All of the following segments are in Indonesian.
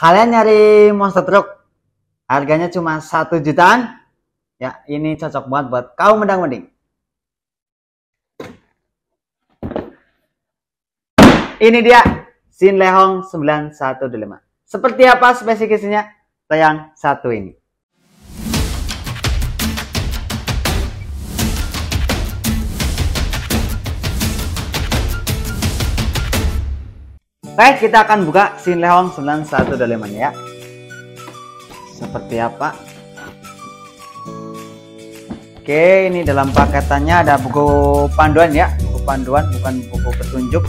Kalian nyari monster truck, harganya cuma 1 jutaan. Ya, ini cocok banget buat kaum mendang-mending. Ini dia Shin Lehong 915. Seperti apa spesifikasinya? Yang satu ini. Baik, kita akan buka Shin Lehong 915 ya. Seperti apa? Oke, ini dalam paketannya ada buku panduan ya, buku panduan bukan buku petunjuk.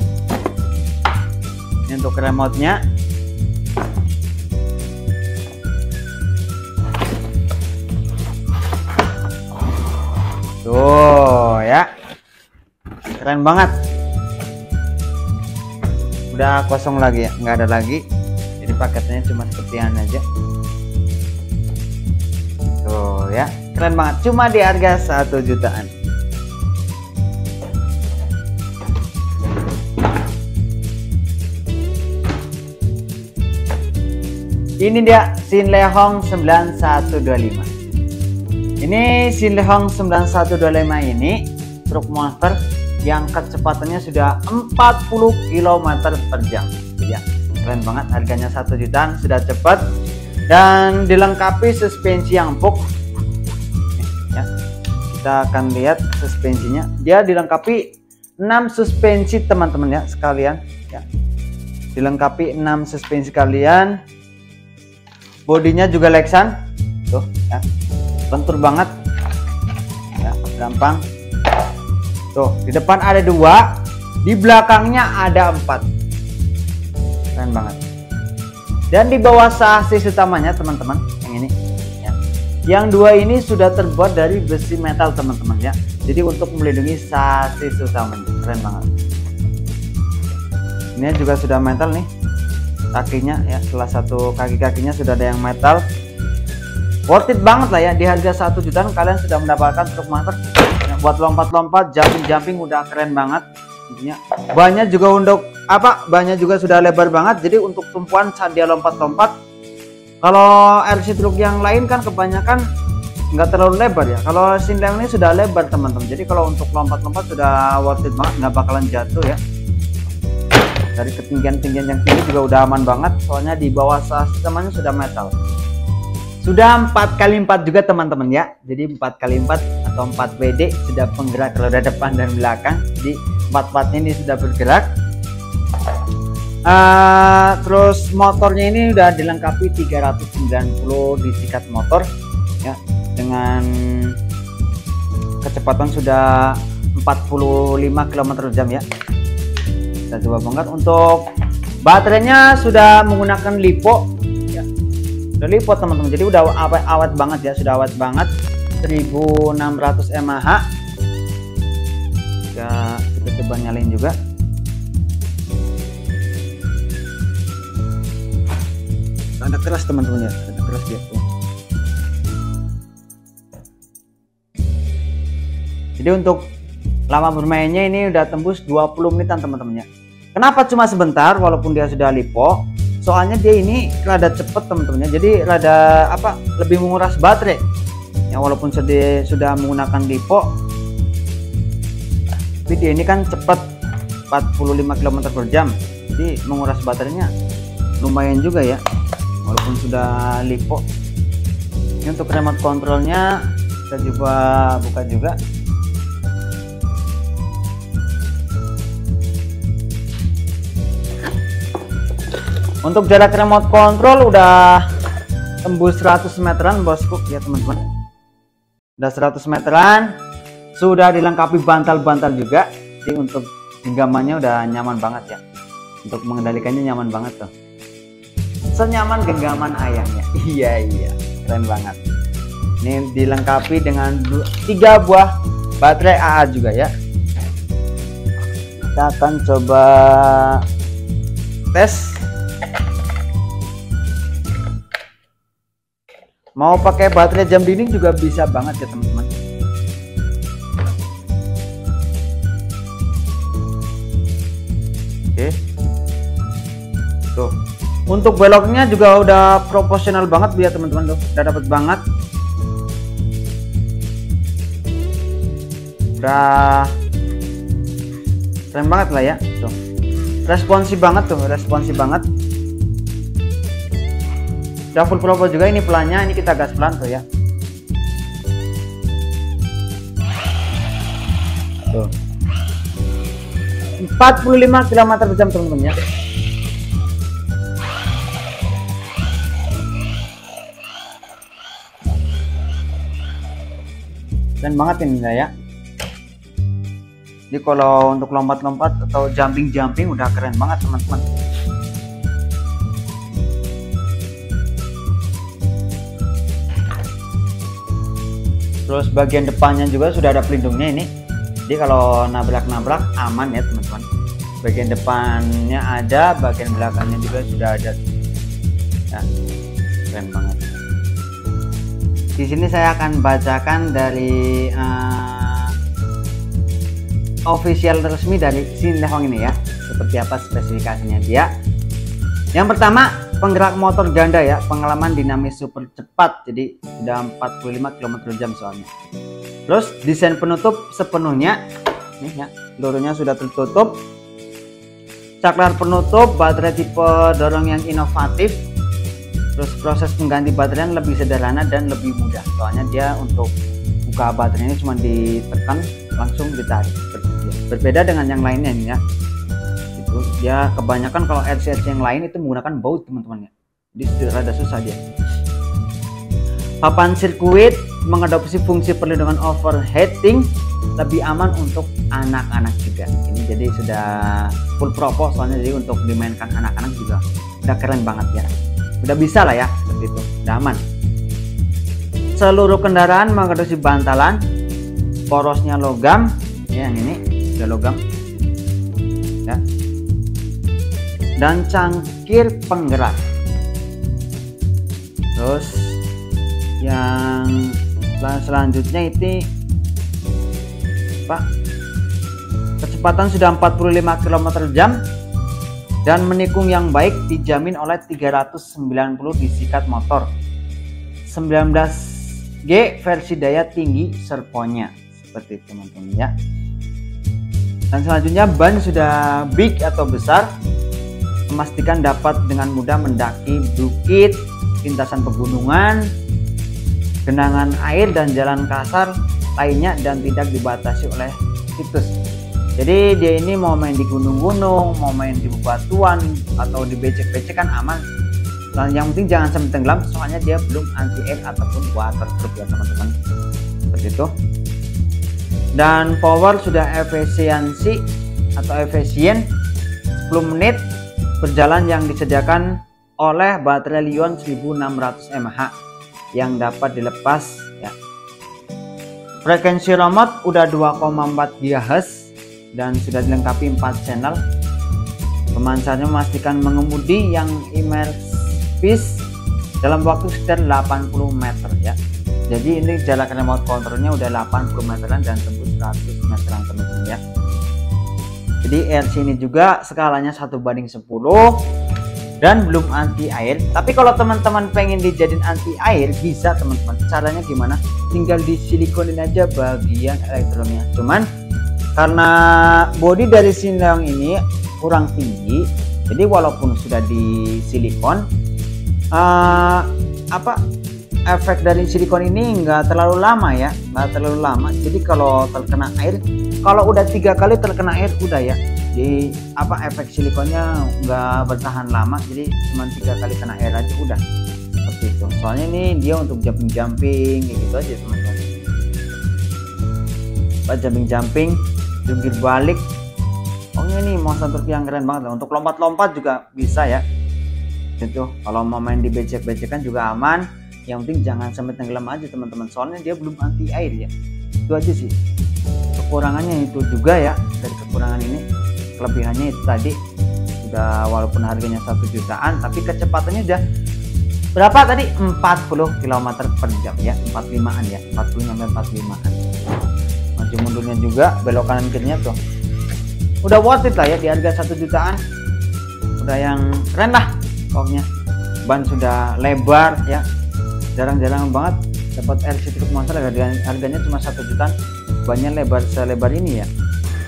Ini untuk remote-nya. Tuh ya, keren banget. Udah kosong lagi ya, nggak ada lagi. Jadi paketnya cuma sepertian aja. Tuh ya, keren banget. Cuma di harga 1 jutaan. Ini dia Shin Lehong 9125. Ini Shin Lehong 9125 ini truk monster yang kecepatannya sudah 40 km per jam ya. Keren banget, harganya 1 jutaan, sudah cepat dan dilengkapi suspensi yang empuk ya. Kita akan lihat suspensinya, dia dilengkapi 6 suspensi teman-teman ya sekalian ya. Dilengkapi 6 suspensi kalian. Bodinya juga Lexan tuh ya, lentur banget ya, gampang. Tuh, di depan ada 2, di belakangnya ada 4. Keren banget. Dan di bawah sasis utamanya teman-teman, yang ini ya. Yang 2 ini sudah terbuat dari besi metal teman-teman ya. Jadi untuk melindungi sasis utamanya, keren banget. Ini juga sudah metal nih. Kakinya ya, salah satu kaki-kakinya sudah ada yang metal. Worth it banget lah ya, di harga 1 jutaan kalian sudah mendapatkan truk monster buat lompat-lompat, jumping udah keren banget. Intinya bannya juga untuk apa? Bannya juga sudah lebar banget. Jadi untuk tumpuan saat dia lompat-lompat. Kalau RC truk yang lain kan kebanyakan nggak terlalu lebar ya. Kalau Shin Lehong ini sudah lebar teman-teman. Jadi kalau untuk lompat-lompat sudah worth it banget, nggak bakalan jatuh ya. Dari ketinggian-tinggian yang tinggi juga udah aman banget. Soalnya di bawah sasis sudah metal. Sudah 4x4 juga teman-teman ya. Jadi 4x4 atau 4 WD sudah penggerak roda depan dan belakang. Jadi 4 ini sudah bergerak. Terus motornya ini udah dilengkapi 390 disikat motor ya, dengan kecepatan sudah 45 km per jam ya. Kita coba bongkar. Untuk baterainya sudah menggunakan LiPo. Udah lipat teman-teman, jadi udah awet banget ya, sudah awet banget. 1600 mAh ya. Kita coba nyalain juga. Ada keras teman-teman ya, ada keras dia tuh. Jadi untuk lama bermainnya ini udah tembus 20 menitan teman-teman ya. Kenapa cuma sebentar walaupun dia sudah lipo? Soalnya dia ini rada cepet teman-teman ya, jadi rada apa, lebih menguras baterai ya, walaupun sudah menggunakan lipo, tapi dia ini kan cepet 45 km per jam, jadi menguras baterainya lumayan juga ya walaupun sudah lipo. Ini untuk remote controlnya kita coba buka juga. Untuk jarak remote control udah tembus 100 meteran bosku ya teman-teman. Udah 100 meteran, sudah dilengkapi bantal-bantal juga. Jadi untuk genggamannya udah nyaman banget ya. Untuk mengendalikannya nyaman banget tuh. Senyaman genggaman ayamnya. Iya, keren banget. Ini dilengkapi dengan 3 buah baterai AA juga ya. Kita akan coba tes. Mau pakai baterai jam dinding juga bisa banget ya teman-teman. Oke. Tuh. Untuk beloknya juga udah proporsional banget biar teman-teman tuh, udah dapat banget. Udah keren banget lah ya tuh. Responsif banget tuh, responsif banget. Udah full propel juga ini pelannya, ini kita gas pelan tuh ya. Tuh. 45 km per jam teman-teman ya. Keren banget ini ya. Jadi kalau untuk lompat-lompat atau jumping-jumping udah keren banget teman-teman. Terus bagian depannya juga sudah ada pelindungnya ini. Jadi kalau nabrak-nabrak aman ya teman-teman. Bagian depannya ada, bagian belakangnya juga sudah ada. Ya, keren banget. Di sini saya akan bacakan dari official resmi dari Shin Lehong ini ya, seperti apa spesifikasinya dia. Yang pertama, penggerak motor ganda ya, pengalaman dinamis super cepat, jadi sudah 45 km/jam soalnya. Terus desain penutup sepenuhnya, nih ya, pelurunya sudah tertutup. Saklar penutup, baterai tipe dorong yang inovatif. Terus proses pengganti baterai yang lebih sederhana dan lebih mudah, soalnya dia untuk buka baterainya cuma ditekan langsung ditarik. Berbeda dengan yang lainnya ini ya. Itu dia kebanyakan kalau RC yang lain itu menggunakan baut teman-teman ya. Jadi rada susah dia. Papan sirkuit mengadopsi fungsi perlindungan overheating, lebih aman untuk anak-anak juga. Ini jadi sudah full propel soalnya, jadi untuk dimainkan anak-anak juga udah keren banget ya. Udah bisa lah ya, seperti itu, udah aman. Seluruh kendaraan mengadopsi bantalan, porosnya logam, ya, yang ini udah logam, ya. Dan cangkir penggerak. Terus yang selanjutnya itu, Pak, kecepatan sudah 45 km/jam. Dan menikung yang baik dijamin oleh 390 disikat motor, 19G versi daya tinggi servonya, seperti itu teman-teman ya. Dan selanjutnya ban sudah big atau besar, memastikan dapat dengan mudah mendaki bukit, lintasan pegunungan, genangan air dan jalan kasar lainnya, dan tidak dibatasi oleh situs. Jadi dia ini mau main di gunung-gunung, mau main di bebatuan atau di becek-becek kan aman. Dan yang penting jangan sampai tenggelam, soalnya dia belum anti air ataupun waterproof ya teman-teman. Seperti itu. Dan power sudah efisiensi atau efisien 10 menit berjalan yang disediakan oleh baterai Li-ion 1600 mAh yang dapat dilepas ya. Frekuensi remote udah 2,4 GHz dan sudah dilengkapi 4 channel. Pemancarnya memastikan mengemudi yang immersive dalam waktu sekitar 80 meter ya. Jadi ini jarak remote controlnya udah 80 meteran dan tembus 100 meteran teman-teman ya. Jadi RC ini juga skalanya 1:10 dan belum anti air. Tapi kalau teman-teman pengen dijadiin anti air bisa teman-teman. Caranya gimana? Tinggal disilikonin aja bagian elektronnya. Cuman karena bodi dari Shin Lehong ini kurang tinggi, jadi walaupun sudah di silikon, efek dari silikon ini nggak terlalu lama ya, nggak terlalu lama. Jadi kalau terkena air, kalau udah 3 kali terkena air udah ya. Jadi efek silikonnya nggak bertahan lama, jadi cuma 3 kali kena air aja udah, seperti itu. Soalnya ini dia untuk jumping kayak gitu aja teman-teman. Jumping jungkir balik. Ini motion truk yang keren banget loh. Untuk lompat-lompat juga bisa ya. Itu kalau mau main di becek-becekan juga aman. Yang penting jangan sampai tenggelam aja teman-teman. Soalnya dia belum anti air ya. Itu aja sih. Kekurangannya itu juga ya. Dari kekurangan ini, kelebihannya itu tadi udah walaupun harganya 1 jutaan, tapi kecepatannya udah berapa tadi? 40 km per jam ya. 45an ya. 40 sampai 45an. Maju mundurnya juga, belok kanan kirinya tuh udah worth it lah ya, di harga 1 jutaan udah yang keren lah. pokoknya ban sudah lebar ya, jarang-jarang banget dapat LC truk monster. Harganya cuma 1 juta, bannya lebar selebar ini ya.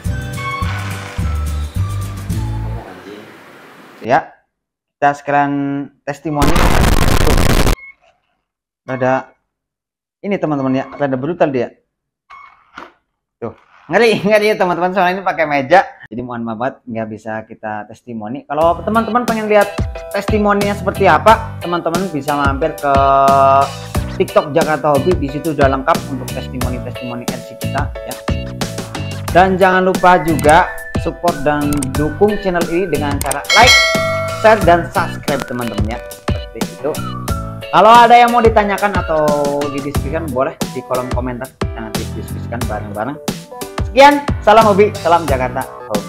Ya, kita sekalian testimoni. Tuh, rada ini teman-teman ya, rada brutal dia. Tuh, ngeri ya teman-teman, soalnya ini pakai meja, jadi mohon maaf banget nggak bisa kita testimoni. Kalau teman-teman pengen lihat testimoninya seperti apa, teman-teman bisa mampir ke TikTok Jakarta Hobi. Di situ udah lengkap untuk testimoni LC kita ya. Dan jangan lupa juga support dan dukung channel ini dengan cara like, share, dan subscribe teman-teman ya, seperti itu. Kalau ada yang mau ditanyakan atau didiskusikan, boleh di kolom komentar, kita nanti diskusikan bareng-bareng. Sekian, salam hobi, salam Jakarta Hobi.